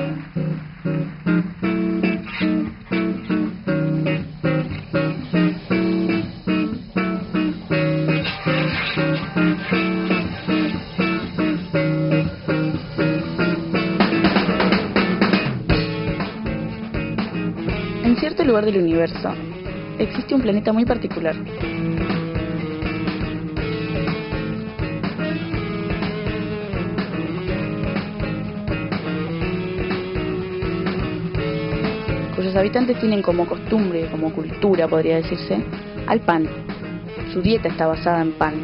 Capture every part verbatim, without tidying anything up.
En cierto lugar del universo existe un planeta muy particular. Cuyos habitantes tienen como costumbre, como cultura podría decirse, al pan. Su dieta está basada en pan.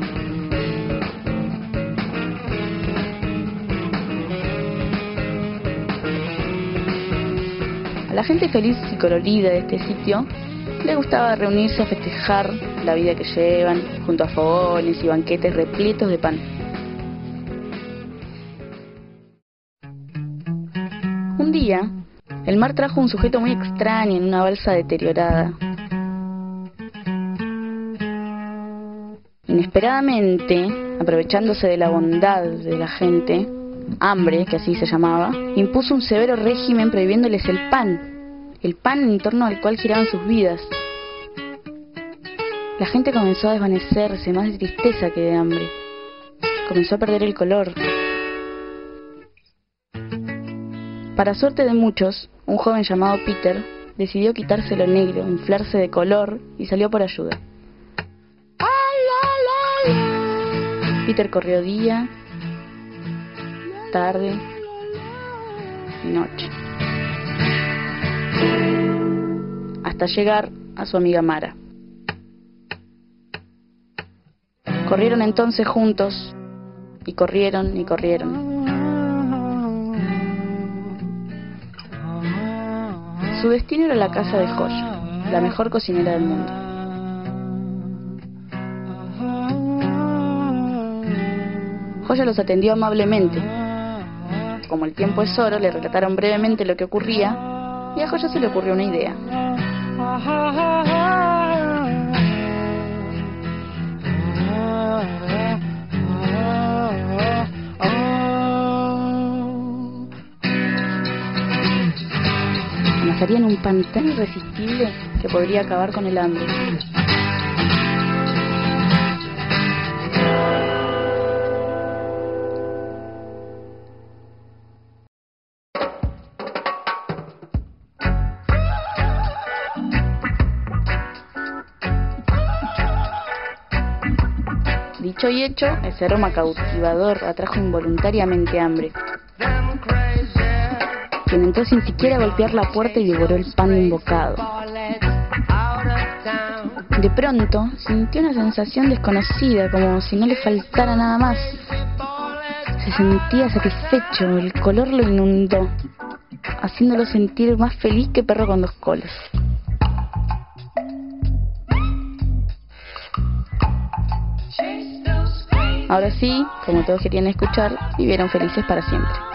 A la gente feliz y colorida de este sitio le gustaba reunirse a festejar la vida que llevan, junto a fogones y banquetes repletos de pan. Un día, el mar trajo un sujeto muy extraño en una balsa deteriorada. Inesperadamente, aprovechándose de la bondad de la gente, Hambre, que así se llamaba, impuso un severo régimen prohibiéndoles el pan, el pan en torno al cual giraban sus vidas. La gente comenzó a desvanecerse, más de tristeza que de hambre. Comenzó a perder el color. Para suerte de muchos, un joven llamado Peter decidió quitarse lo negro, inflarse de color y salió por ayuda. Peter corrió día, tarde y noche, hasta llegar a su amiga Mara. Corrieron entonces juntos, y corrieron y corrieron. Su destino era la casa de Joya, la mejor cocinera del mundo. Joya los atendió amablemente. Como el tiempo es oro, le relataron brevemente lo que ocurría, y a Joya se le ocurrió una idea. Amasarían un pan tan irresistible que podría acabar con el hambre. Dicho y hecho, ese aroma cautivador atrajo involuntariamente hambre, quien entró sin siquiera golpear la puerta y devoró el pan invocado. De pronto, sintió una sensación desconocida, como si no le faltara nada más. Se sentía satisfecho, el color lo inundó, haciéndolo sentir más feliz que perro con dos colas. Ahora sí, como todos querían escuchar, vivieron felices para siempre.